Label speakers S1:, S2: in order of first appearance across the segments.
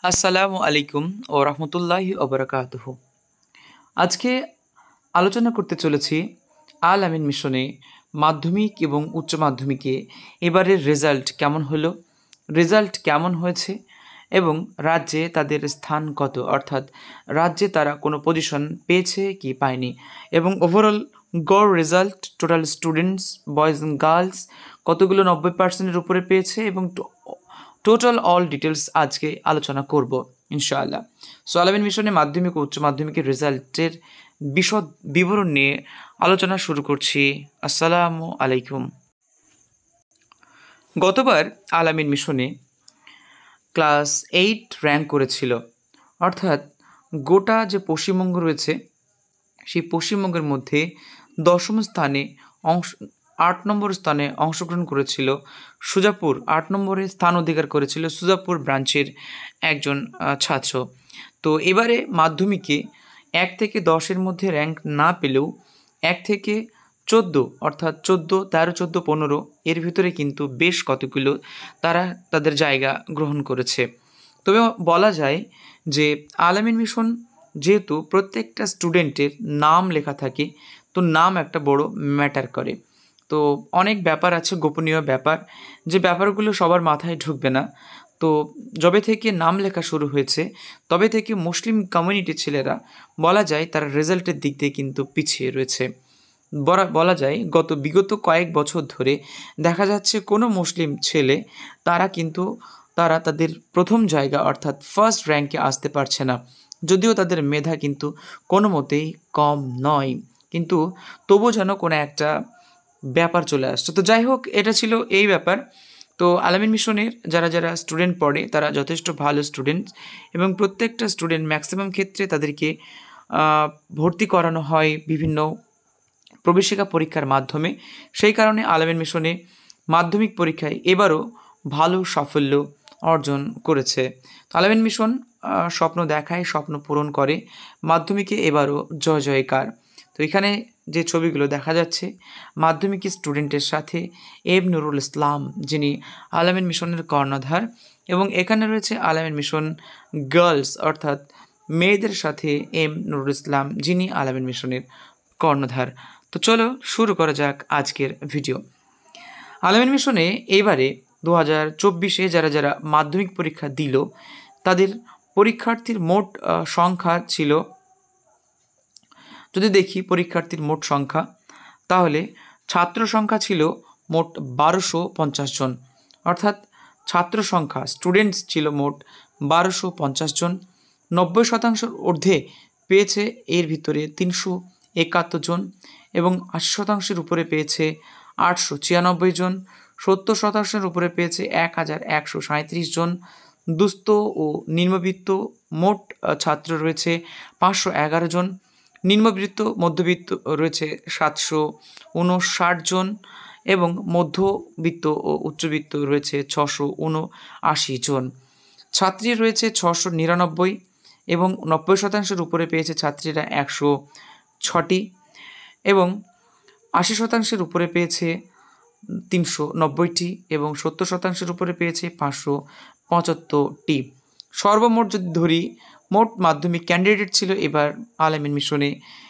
S1: আসসালামু আলাইকুম ও রহমতুল্লাহি ওবরাকাতুহু। আজকে আলোচনা করতে চলেছি আল আমিন মিশনে মাধ্যমিক এবং উচ্চ মাধ্যমিকে এবারের রেজাল্ট কেমন হলো, রেজাল্ট কেমন হয়েছে এবং রাজ্যে তাদের স্থান কত, অর্থাৎ রাজ্যে তারা কোনো পজিশন পেয়েছে কি পায়নি, এবং ওভারঅল গড় result total students boys and girls কতগুলো 90%-এর উপরে পেয়েছে এবং টোটাল অল ডিটেলস আজকে আলোচনা করব ইনশাআল্লাহ। সো আল আমিন মিশনে মাধ্যমিক ও উচ্চ মাধ্যমিকের রেজাল্টের বিশদ বিবরণ নিয়ে আলোচনা শুরু করছি। আসসালামু আলাইকুম। গতবার আল আমিন মিশনে ক্লাস 8 র্যাঙ্ক করেছিল, অর্থাৎ গোটা যে পশ্চিমবঙ্গ রয়েছে সেই পশ্চিমবঙ্গের মধ্যে 10ম স্থানে 8 নম্বর স্থানে অংশগ্রহণ করেছিল সুজাপুর। 8 নম্বরে স্থান অধিকার করেছিল সুজাপুর ব্রাঞ্চের একজন ছাত্র। তো এবারে মাধ্যমিকে 1 থেকে 10-এর মধ্যে র্যাঙ্ক না পেলেও 1 থেকে 14, অর্থাৎ 14, 13, 14, 15 এর ভিতরে কিন্তু বেশ কতগুলো তারা তাদের জায়গা গ্রহণ করেছে। তবে বলা যায় যে আল আমিন মিশন যেহেতু প্রত্যেকটা স্টুডেন্টের নাম লেখা থাকে, তো নাম একটা বড় ম্যাটার করে। তো অনেক ব্যাপার আছে, গোপনীয় ব্যাপার, যে ব্যাপারগুলো সবার মাথায় ঢুকবে না। তো যবে থেকে নাম লেখা শুরু হয়েছে তবে থেকে মুসলিম কমিউনিটির ছেলেরা বলা যায় তারা রেজাল্টের দিক দিয়ে কিন্তু পিছিয়ে রয়েছে। বলা যায় বিগত কয়েক বছর ধরে দেখা যাচ্ছে কোনো মুসলিম ছেলে তারা তাদের প্রথম জায়গা অর্থাৎ ফার্স্ট র্যাঙ্কে আসতে পারছে না, যদিও তাদের মেধা কিন্তু কোনো মতেই কম নয়, কিন্তু তবু যেন কোনো একটা ব্যাপার চলে আসছে। তো যাই হোক, এটা ছিল এই ব্যাপার। তো আল আমিন মিশনের যারা যারা স্টুডেন্ট পড়ে তারা যথেষ্ট ভালো স্টুডেন্টস, এবং প্রত্যেকটা স্টুডেন্ট ম্যাক্সিমাম ক্ষেত্রে তাদেরকে ভর্তি করানো হয় বিভিন্ন প্রবেশিকা পরীক্ষার মাধ্যমে। সেই কারণে আল আমিন মিশনে মাধ্যমিক পরীক্ষায় এবারও ভালো সাফল্য অর্জন করেছে। তো আল আমিন মিশন স্বপ্ন দেখায়, স্বপ্ন পূরণ করে। মাধ্যমিকে এবারও জয় জয়কার। তো এখানে যে ছবিগুলো দেখা যাচ্ছে মাধ্যমিক স্টুডেন্টের সাথে এম নুরুল ইসলাম, যিনি আল আমিন মিশনের কর্ণধার, এবং এখানে রয়েছে আল আমিন মিশন গার্লস অর্থাৎ মেয়েদের সাথে এম নুরুল ইসলাম, যিনি আল আমিন মিশনের কর্ণধার। তো চলো শুরু করা যাক আজকের ভিডিও। আল আমিন মিশনে এবারে 2024-এ যারা যারা মাধ্যমিক পরীক্ষা দিল তাদের পরীক্ষার্থীর মোট সংখ্যা ছিল, যদি দেখি পরীক্ষার্থীর মোট সংখ্যা, তাহলে ছাত্র সংখ্যা ছিল মোট 1250 জন, অর্থাৎ ছাত্র সংখ্যা স্টুডেন্টস ছিল মোট 1250 জন। 90% ঊর্ধ্বে পেয়েছে এর ভিতরে 371 জন, এবং 80%-এর উপরে পেয়েছে 896 জন। 70%-এর উপরে পেয়েছে 1137 জন। দুস্থ ও নিম্নবিত্ত মোট ছাত্র রয়েছে 511 জন। নিম্নবিত্ত মধ্যবিত্ত রয়েছে 759 জন, এবং মধ্যবিত্ত ও উচ্চবিত্ত রয়েছে 679 জন। ছাত্রী রয়েছে 699, এবং 90%-এর উপরে পেয়েছে ছাত্রীরা 106টি, এবং 80%-এর উপরে পেয়েছে 390টি, এবং 70%-এর উপরে পেয়েছে 575টি। সর্বমোট যদি ধরি, মোট মাধ্যমিক ক্যান্ডিডেট ছিল এবার আল আমিন মিশনে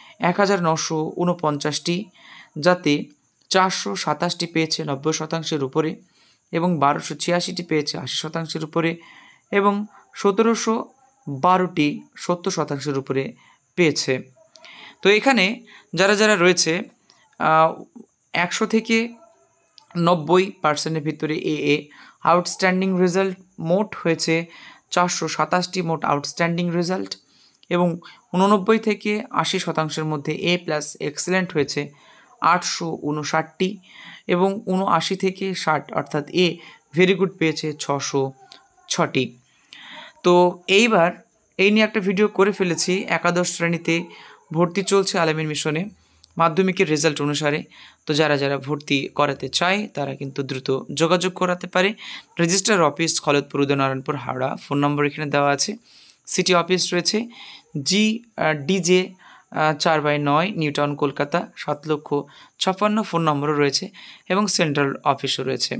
S1: 1949টি, যাতে 427টি পেয়েছে 90%-এর উপরে, এবং 1286টি পেয়েছে 80%-এর উপরে, এবং 1712টি 70%-এর উপরে পেয়েছে। তো এখানে যারা যারা রয়েছে 100 থেকে 90%-এর ভিতরে আউটস্ট্যান্ডিং রেজাল্ট মোট হয়েছে 427টি মোট আউটস্ট্যান্ডিং রেজাল্ট, এবং 89 থেকে 80%-এর মধ্যে A+ এক্সেলেন্ট হয়েছে 859টি, এবং 79 থেকে 60 অর্থাৎ এ ভেরি গুড পেয়েছে 606টি। তো এইবার এই নিয়ে একটা ভিডিও করে ফেলেছি। একাদশ শ্রেণীতে ভর্তি চলছে আল আমিন মিশনে মাধ্যমিকের রেজাল্ট অনুসারে। তো যারা যারা ভর্তি করাতে চায় তারা কিন্তু দ্রুত যোগাযোগ করাতে পারে। Registrar office Khalatpur, Udaynarayanpur, Howrah. Phone number এখানে দেওয়া আছে। সিটি অফিস রয়েছে DJ 4/9 New Town, Kolkata 7,56,000 phone নম্বরও রয়েছে, এবং সেন্ট্রাল অফিসও রয়েছে।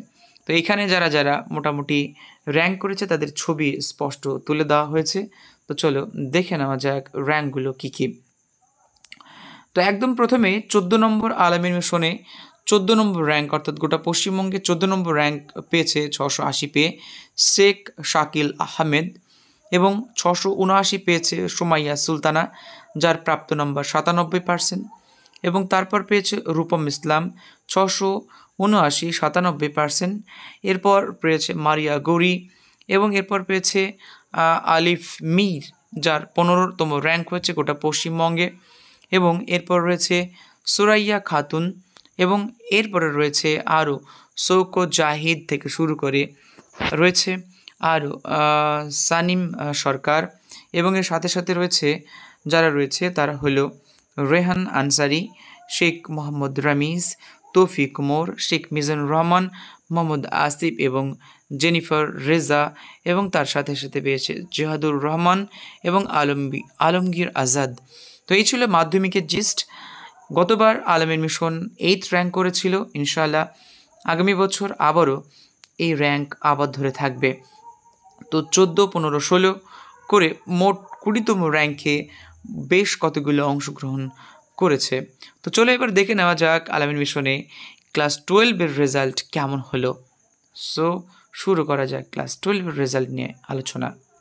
S1: তো এখানে যারা যারা মোটামুটি র্যাঙ্ক করেছে তাদের ছবি স্পষ্ট তুলে দেওয়া হয়েছে। তো চলো দেখে নেওয়া যাক র্যাঙ্কগুলো কী কী। তো একদম প্রথমে 14 নম্বর আল-আমিন মিশনে 14 নম্বর র্যাঙ্ক, অর্থাৎ গোটা পশ্চিমবঙ্গে 14 নম্বর র্যাঙ্ক পেয়েছে 680 পেয়ে শেখ শাকিল আহমেদ, এবং 679 পেয়েছে সুমাইয়া সুলতানা, যার প্রাপ্ত নম্বর 97%। এবং তারপর পেয়েছে রূপম ইসলাম 679, 97%। এরপর পেয়েছে মারিয়া গৌরী, এবং এরপর পেয়েছে আলিফ মীর, যার 15তম র্যাঙ্ক হয়েছে গোটা পশ্চিমবঙ্গে। এবং এরপর রয়েছে সুরাইয়া খাতুন, এবং এরপরে রয়েছে আরও শৌকত জাহিদ থেকে শুরু করে রয়েছে আরও সানিম সরকার, এবং এর সাথে সাথে রয়েছে যারা রয়েছে তারা হলো রেহান আনসারি, শেখ মোহাম্মদ রামিজ, তৌফিক মোর, শেখ মিজানুর রহমান, মোহাম্মদ আসিফ এবং জেনিফার রেজা, এবং তার সাথে সাথে পেয়েছে জেহাদুর রহমান এবং আলমগীর আজাদ। তো এই ছিল মাধ্যমিকের জিস্ট। গতবার আল-আমিন মিশন 8th র্যাঙ্ক করেছিল। ইনশাআল্লাহ আগামী বছর আবারও এই র্যাঙ্ক আবার ধরে থাকবে। তো 14, 15, 16 করে মোট 20তম র্যাঙ্কে বেশ কতগুলো অংশগ্রহণ করেছে। তো চলো এবার দেখে নেওয়া যাক আল-আমিন মিশনে ক্লাস 12-এর রেজাল্ট কেমন হলো। সো শুরু করা যাক ক্লাস 12-এর রেজাল্ট নিয়ে আলোচনা।